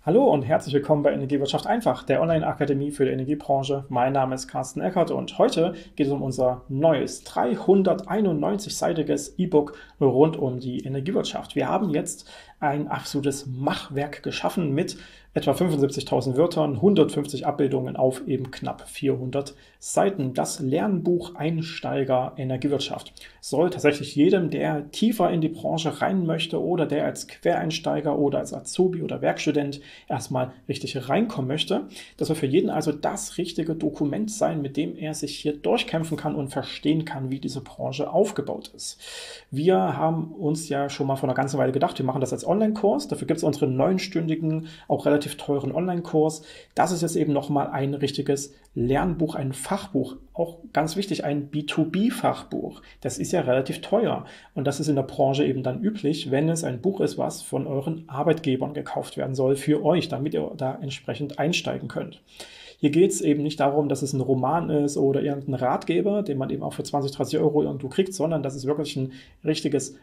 Hallo und herzlich willkommen bei Energiewirtschaft einfach, der Online-Akademie für die Energiebranche. Mein Name ist Carsten Eckert und heute geht es um unser neues 391-seitiges E-Book rund um die Energiewirtschaft. Wir haben jetzt ein absolutes Machwerk geschaffen mit etwa 75.000 Wörtern, 150 Abbildungen auf eben knapp 400 Seiten. Das Lernbuch Einsteiger Energiewirtschaft soll tatsächlich jedem, der tiefer in die Branche rein möchte oder der als Quereinsteiger oder als Azubi oder Werkstudent erstmal richtig reinkommen möchte, das soll für jeden also das richtige Dokument sein, mit dem er sich hier durchkämpfen kann und verstehen kann, wie diese Branche aufgebaut ist. Wir haben uns ja schon mal vor einer ganzen Weile gedacht, wir machen das als Online-Kurs. Dafür gibt es unseren 9-stündigen, auch relativ teuren Online-Kurs. Das ist jetzt eben nochmal ein richtiges Lernbuch, ein Fachbuch. Auch ganz wichtig, ein B2B-Fachbuch. Das ist ja relativ teuer. Und das ist in der Branche eben dann üblich, wenn es ein Buch ist, was von euren Arbeitgebern gekauft werden soll für euch, damit ihr da entsprechend einsteigen könnt. Hier geht es eben nicht darum, dass es ein Roman ist oder irgendein Ratgeber, den man eben auch für 20, 30 Euro irgendwo kriegt, sondern das ist wirklich ein richtiges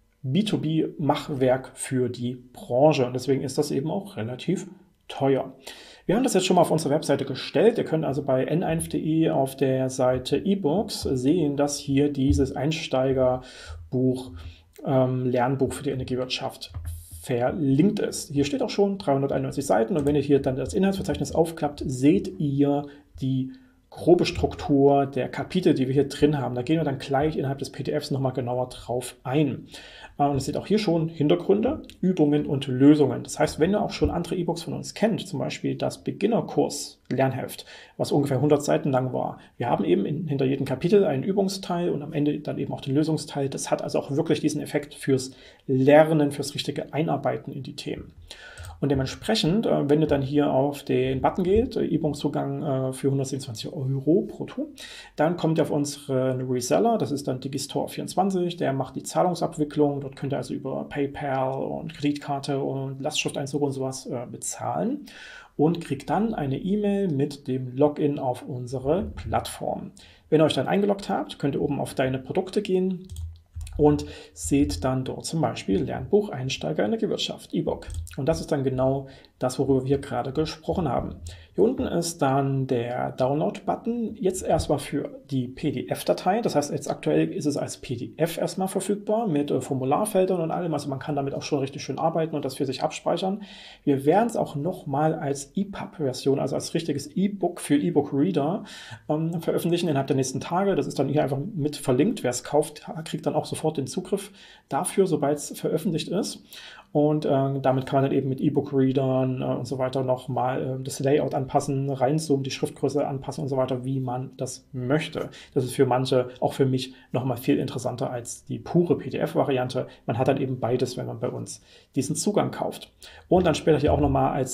B2B-Machwerk für die Branche. Und deswegen ist das eben auch relativ teuer. Wir haben das jetzt schon mal auf unserer Webseite gestellt. Ihr könnt also bei n1.de auf der Seite E-Books sehen, dass hier dieses Einsteigerbuch, Lernbuch für die Energiewirtschaft verlinkt ist. Hier steht auch schon 391 Seiten und wenn ihr hier dann das Inhaltsverzeichnis aufklappt, seht ihr die grobe Struktur der Kapitel, die wir hier drin haben. Da gehen wir dann gleich innerhalb des PDFs nochmal genauer drauf ein. Und es sind auch hier schon Hintergründe, Übungen und Lösungen. Das heißt, wenn ihr auch schon andere E-Books von uns kennt, zum Beispiel das Beginnerkurs Lernheft, was ungefähr 100 Seiten lang war. Wir haben eben hinter jedem Kapitel einen Übungsteil und am Ende dann eben auch den Lösungsteil. Das hat also auch wirklich diesen Effekt fürs Lernen, fürs richtige Einarbeiten in die Themen. Und dementsprechend, wenn ihr dann hier auf den Button geht, E-Book-Zugang für 127 Euro brutto, dann kommt ihr auf unseren Reseller, das ist dann Digistore24, der macht die Zahlungsabwicklung. Dort könnt ihr also über PayPal und Kreditkarte und Lastschrifteinzug und sowas bezahlen und kriegt dann eine E-Mail mit dem Login auf unsere Plattform. Wenn ihr euch dann eingeloggt habt, könnt ihr oben auf Deine Produkte gehen und seht dann dort zum Beispiel Lernbuch Einsteiger Energiewirtschaft, E-Book. Und das ist dann genau das, worüber wir gerade gesprochen haben. Hier unten ist dann der Download-Button, jetzt erstmal für die PDF-Datei. Das heißt, jetzt aktuell ist es als PDF erstmal verfügbar mit Formularfeldern und allem. Also man kann damit auch schon richtig schön arbeiten und das für sich abspeichern. Wir werden es auch nochmal als EPUB-Version, also als richtiges E-Book für E-Book-Reader veröffentlichen innerhalb der nächsten Tage. Das ist dann hier einfach mit verlinkt. Wer es kauft, kriegt dann auch sofort den Zugriff dafür, sobald es veröffentlicht ist. Und damit kann man dann eben mit E-Book-Readern und so weiter nochmal das Layout anpassen, reinzoomen, die Schriftgröße anpassen und so weiter, wie man das möchte. Das ist für manche, auch für mich, nochmal viel interessanter als die pure PDF-Variante. Man hat dann eben beides, wenn man bei uns diesen Zugang kauft. Und dann später hier auch nochmal als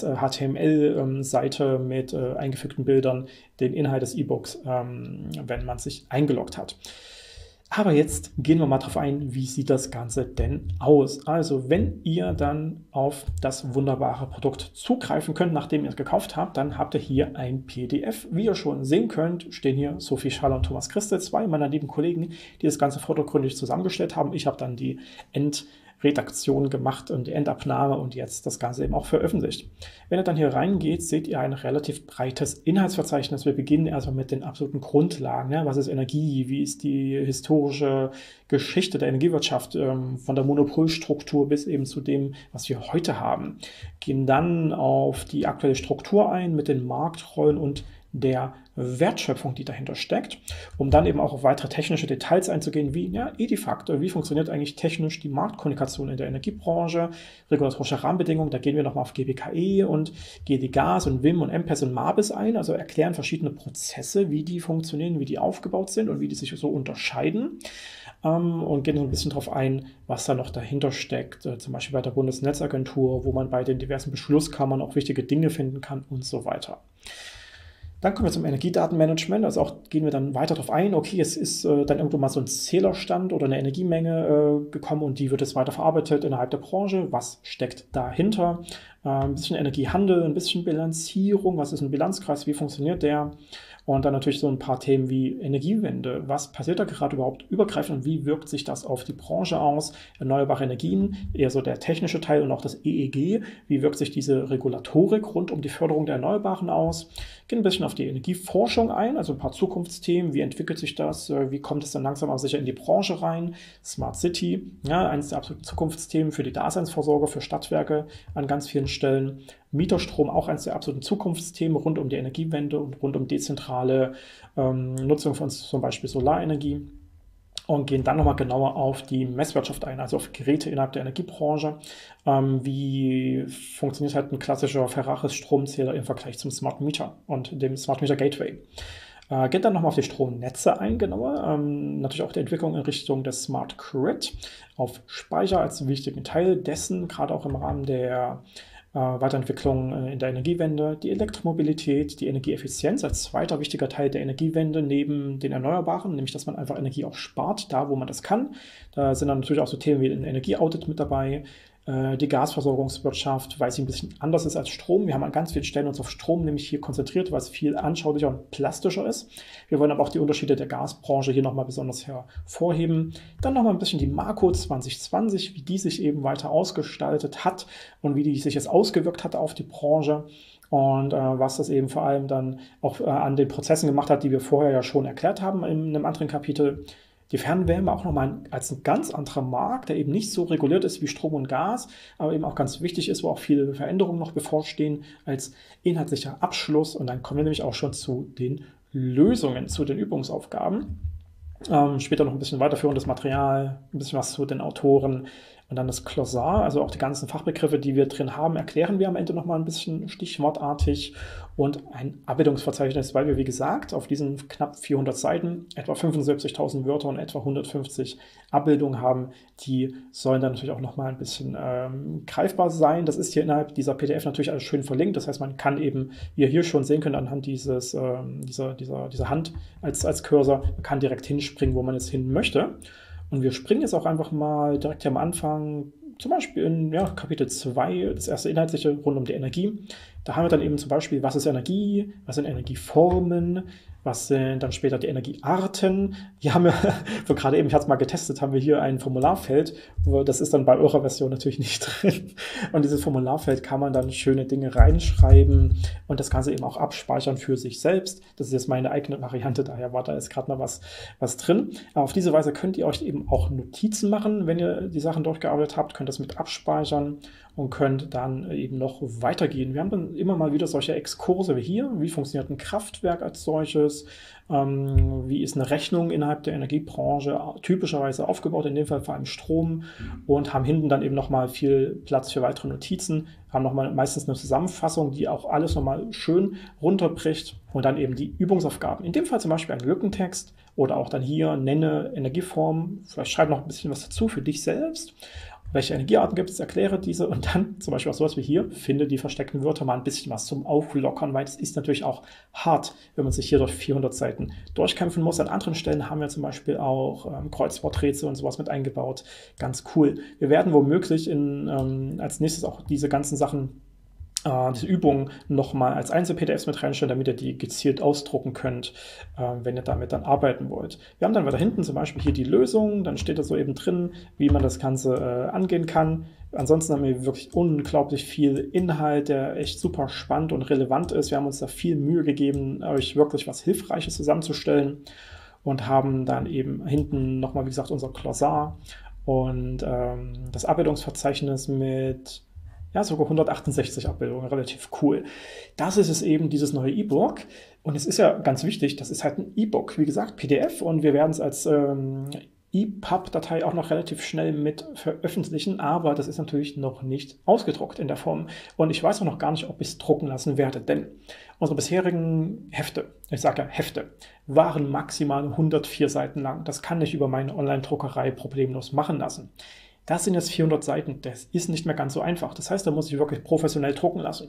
HTML-Seite mit eingefügten Bildern den Inhalt des E-Books, wenn man sich eingeloggt hat. Aber jetzt gehen wir mal drauf ein, wie sieht das Ganze denn aus? Also wenn ihr dann auf das wunderbare Produkt zugreifen könnt, nachdem ihr es gekauft habt, dann habt ihr hier ein PDF. Wie ihr schon sehen könnt, stehen hier Sophie Schaller und Thomas Christel, zwei meiner lieben Kollegen, die das Ganze vordergründig zusammengestellt haben. Ich habe dann die Redaktion gemacht und die Endabnahme und jetzt das Ganze eben auch veröffentlicht. Wenn ihr dann hier reingeht, seht ihr ein relativ breites Inhaltsverzeichnis. Wir beginnen erstmal mit den absoluten Grundlagen. Ja? Was ist Energie? Wie ist die historische Geschichte der Energiewirtschaft von der Monopolstruktur bis eben zu dem, was wir heute haben? Gehen dann auf die aktuelle Struktur ein mit den Marktrollen und der Wertschöpfung, die dahinter steckt, um dann eben auch auf weitere technische Details einzugehen, wie ja, Edifaktor, wie funktioniert eigentlich technisch die Marktkommunikation in der Energiebranche, regulatorische Rahmenbedingungen, da gehen wir nochmal auf GBKE und GD Gas und WIM und MPES und MABIS ein, also erklären verschiedene Prozesse, wie die funktionieren, wie die aufgebaut sind und wie die sich so unterscheiden. Und gehen so ein bisschen darauf ein, was da noch dahinter steckt, zum Beispiel bei der Bundesnetzagentur, wo man bei den diversen Beschlusskammern auch wichtige Dinge finden kann und so weiter. Dann kommen wir zum Energiedatenmanagement, also auch gehen wir dann weiter darauf ein, okay, es ist dann irgendwo mal so ein Zählerstand oder eine Energiemenge gekommen und die wird jetzt weiter verarbeitet innerhalb der Branche. Was steckt dahinter? ein bisschen Energiehandel, ein bisschen Bilanzierung, was ist ein Bilanzkreis, wie funktioniert der? Und dann natürlich so ein paar Themen wie Energiewende. Was passiert da gerade überhaupt übergreifend und wie wirkt sich das auf die Branche aus? Erneuerbare Energien, eher so der technische Teil und auch das EEG. Wie wirkt sich diese Regulatorik rund um die Förderung der Erneuerbaren aus? Gehen ein bisschen auf die Energieforschung ein, also ein paar Zukunftsthemen. Wie entwickelt sich das? Wie kommt es dann langsam aber sicher in die Branche rein? Smart City, ja, eines der absoluten Zukunftsthemen für die Daseinsvorsorge, für Stadtwerke an ganz vielen Stellen. Mieterstrom, auch eines der absoluten Zukunftsthemen rund um die Energiewende und rund um dezentrale Nutzung von zum Beispiel Solarenergie. Und gehen dann nochmal genauer auf die Messwirtschaft ein, also auf Geräte innerhalb der Energiebranche. Wie funktioniert halt ein klassischer Ferraris-Stromzähler im Vergleich zum Smart Meter und dem Smart Meter Gateway. Geht dann nochmal auf die Stromnetze ein, genauer. Natürlich auch die Entwicklung in Richtung des Smart Grid, auf Speicher als wichtigen Teil dessen, gerade auch im Rahmen der Weiterentwicklung in der Energiewende, die Elektromobilität, die Energieeffizienz als zweiter wichtiger Teil der Energiewende neben den Erneuerbaren, nämlich dass man einfach Energie auch spart, da wo man das kann. Da sind dann natürlich auch so Themen wie ein Energieaudit mit dabei, die Gasversorgungswirtschaft, weil sie ein bisschen anders ist als Strom. Wir haben an ganz vielen Stellen uns auf Strom nämlich hier konzentriert, weil es viel anschaulicher und plastischer ist. Wir wollen aber auch die Unterschiede der Gasbranche hier nochmal besonders hervorheben. Dann nochmal ein bisschen die Marco 2020, wie die sich eben weiter ausgestaltet hat und wie die sich jetzt ausgewirkt hat auf die Branche. Und was das eben vor allem dann auch an den Prozessen gemacht hat, die wir vorher ja schon erklärt haben in einem anderen Kapitel. Die Fernwärme auch nochmal als ein ganz anderer Markt, der eben nicht so reguliert ist wie Strom und Gas, aber eben auch ganz wichtig ist, wo auch viele Veränderungen noch bevorstehen, als inhaltlicher Abschluss. Und dann kommen wir nämlich auch schon zu den Lösungen, zu den Übungsaufgaben. Später noch ein bisschen weiterführendes Material, ein bisschen was zu den Autoren und dann das Glossar, also auch die ganzen Fachbegriffe, die wir drin haben, erklären wir am Ende nochmal ein bisschen stichwortartig und ein Abbildungsverzeichnis, weil wir, wie gesagt, auf diesen knapp 400 Seiten etwa 75.000 Wörter und etwa 150 Abbildungen haben. Die sollen dann natürlich auch nochmal ein bisschen greifbar sein. Das ist hier innerhalb dieser PDF natürlich alles schön verlinkt. Das heißt, man kann eben, wie ihr hier schon sehen könnt, anhand dieser Hand als Cursor, man kann direkt hinspringen, wo man jetzt hin möchte. Und wir springen jetzt auch einfach mal direkt hier am Anfang, zum Beispiel in Kapitel 2, das erste Inhaltliche rund um die Energie. Da haben wir dann eben zum Beispiel, was ist Energie, was sind Energieformen, was sind dann später die Energiearten. Hier haben wir, so gerade eben, ich hatte es mal getestet, haben wir hier ein Formularfeld, das ist dann bei eurer Version natürlich nicht drin. Und dieses Formularfeld kann man dann schöne Dinge reinschreiben und das Ganze eben auch abspeichern für sich selbst. Das ist jetzt meine eigene Variante, daher war da jetzt gerade mal was drin. Aber auf diese Weise könnt ihr euch eben auch Notizen machen, wenn ihr die Sachen durchgearbeitet habt, könnt das mit abspeichern und könnt dann eben noch weitergehen. Wir haben dann immer mal wieder solche Exkurse wie hier. Wie funktioniert ein Kraftwerk als solches? Wie ist eine Rechnung innerhalb der Energiebranche typischerweise aufgebaut, in dem Fall vor allem Strom, und haben hinten dann eben nochmal viel Platz für weitere Notizen, haben nochmal meistens eine Zusammenfassung, die auch alles nochmal schön runterbricht und dann eben die Übungsaufgaben. In dem Fall zum Beispiel ein Lückentext oder auch dann hier nenne Energieform, vielleicht schreib noch ein bisschen was dazu für dich selbst. Welche Energiearten gibt es, erkläre diese und dann zum Beispiel auch sowas wie hier, finde die versteckten Wörter, mal ein bisschen was zum Auflockern, weil es ist natürlich auch hart, wenn man sich hier durch 400 Seiten durchkämpfen muss. An anderen Stellen haben wir zum Beispiel auch Kreuzworträtsel und sowas mit eingebaut. Ganz cool. Wir werden womöglich als nächstes auch diese ganzen Sachen, diese Übungen nochmal als Einzel-PDFs mit reinstellen, damit ihr die gezielt ausdrucken könnt, wenn ihr damit dann arbeiten wollt. Wir haben dann weiter hinten zum Beispiel hier die Lösung, dann steht da so eben drin, wie man das Ganze angehen kann. Ansonsten haben wir wirklich unglaublich viel Inhalt, der echt super spannend und relevant ist. Wir haben uns da viel Mühe gegeben, euch wirklich was Hilfreiches zusammenzustellen und haben dann eben hinten nochmal, wie gesagt, unser Glossar und das Abbildungsverzeichnis mit sogar 168 Abbildungen, relativ cool. Das ist es eben, dieses neue E-Book. Und es ist ja ganz wichtig, das ist halt ein E-Book, wie gesagt, PDF. Und wir werden es als EPUB-Datei auch noch relativ schnell mit veröffentlichen. Aber das ist natürlich noch nicht ausgedruckt in der Form. Und ich weiß auch noch gar nicht, ob ich es drucken lassen werde. Denn unsere bisherigen Hefte, ich sage ja Hefte, waren maximal 104 Seiten lang. Das kann ich über meine Online-Druckerei problemlos machen lassen. Das sind jetzt 400 Seiten, das ist nicht mehr ganz so einfach. Das heißt, da muss ich wirklich professionell drucken lassen.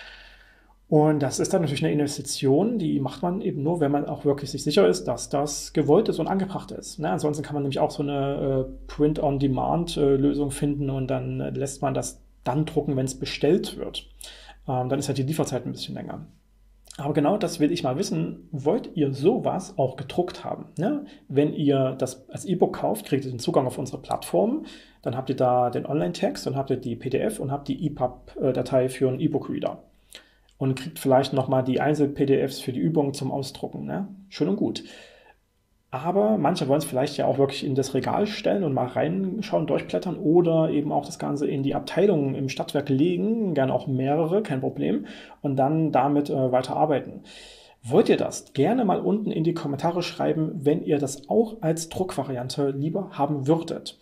Und das ist dann natürlich eine Investition, die macht man eben nur, wenn man auch wirklich sich sicher ist, dass das gewollt ist und angebracht ist. Ne? Ansonsten kann man nämlich auch so eine Print-on-Demand-Lösung finden und dann lässt man das dann drucken, wenn es bestellt wird. Dann ist halt die Lieferzeit ein bisschen länger. Aber genau das will ich mal wissen, wollt ihr sowas auch gedruckt haben? Ne? Wenn ihr das als E-Book kauft, kriegt ihr den Zugang auf unsere Plattform, dann habt ihr da den Online-Text, dann habt ihr die PDF und habt die EPUB-Datei für einen E-Book-Reader. Und kriegt vielleicht nochmal die Einzel-PDFs für die Übungen zum Ausdrucken. Ne? Schön und gut. Aber manche wollen es vielleicht ja auch wirklich in das Regal stellen und mal reinschauen, durchblättern oder eben auch das Ganze in die Abteilungen im Stadtwerk legen, gerne auch mehrere, kein Problem, und dann damit weiter arbeiten. Wollt ihr das? Gerne mal unten in die Kommentare schreiben, wenn ihr das auch als Druckvariante lieber haben würdet.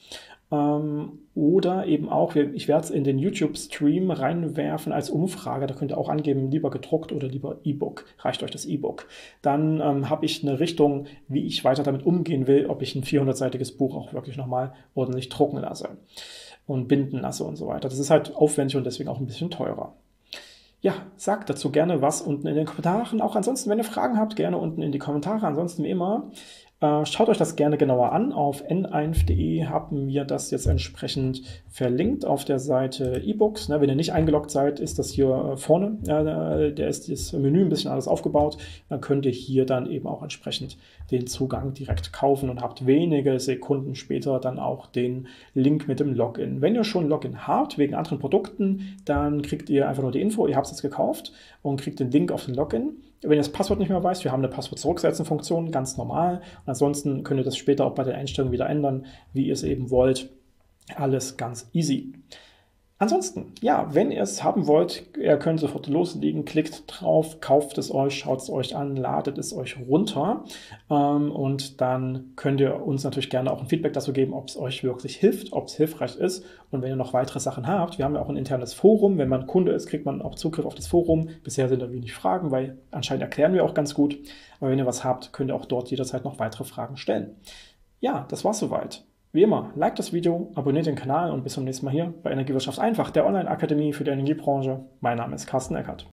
Oder eben auch, ich werde es in den YouTube-Stream reinwerfen als Umfrage, da könnt ihr auch angeben, lieber gedruckt oder lieber E-Book, reicht euch das E-Book. Dann habe ich eine Richtung, wie ich weiter damit umgehen will, ob ich ein 400-seitiges Buch auch wirklich nochmal ordentlich drucken lasse und binden lasse und so weiter. Das ist halt aufwendig und deswegen auch ein bisschen teurer. Ja, sagt dazu gerne was unten in den Kommentaren. Auch ansonsten, wenn ihr Fragen habt, gerne unten in die Kommentare. Ansonsten wie immer, schaut euch das gerne genauer an. Auf n1.de haben wir das jetzt entsprechend verlinkt auf der Seite E-Books. Wenn ihr nicht eingeloggt seid, ist das hier vorne. Da ist das Menü ein bisschen alles aufgebaut. Dann könnt ihr hier dann eben auch entsprechend den Zugang direkt kaufen und habt wenige Sekunden später dann auch den Link mit dem Login. Wenn ihr schon ein Login habt, wegen anderen Produkten, dann kriegt ihr einfach nur die Info, ihr habt es jetzt gekauft und kriegt den Link auf den Login. Wenn ihr das Passwort nicht mehr weißt, wir haben eine Passwort-Zurücksetzen-Funktion, ganz normal. Und ansonsten könnt ihr das später auch bei den Einstellungen wieder ändern, wie ihr es eben wollt. Alles ganz easy. Ansonsten, ja, wenn ihr es haben wollt, ihr könnt sofort loslegen, klickt drauf, kauft es euch, schaut es euch an, ladet es euch runter und dann könnt ihr uns natürlich gerne auch ein Feedback dazu geben, ob es euch wirklich hilft, ob es hilfreich ist und wenn ihr noch weitere Sachen habt, wir haben ja auch ein internes Forum, wenn man Kunde ist, kriegt man auch Zugriff auf das Forum, bisher sind da wenig Fragen, weil anscheinend erklären wir auch ganz gut, aber wenn ihr was habt, könnt ihr auch dort jederzeit noch weitere Fragen stellen. Ja, das war's soweit. Wie immer, liked das Video, abonniert den Kanal und bis zum nächsten Mal hier bei Energiewirtschaft einfach, der Online-Akademie für die Energiebranche. Mein Name ist Carsten Eckert.